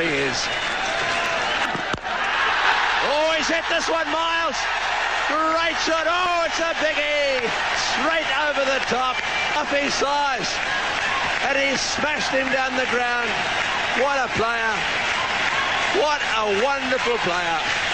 he is. Oh, he's hit this one, Miles. Great shot. Oh, it's a biggie. Straight over the top. Off his size. And he smashed him down the ground. What a player. What a wonderful player.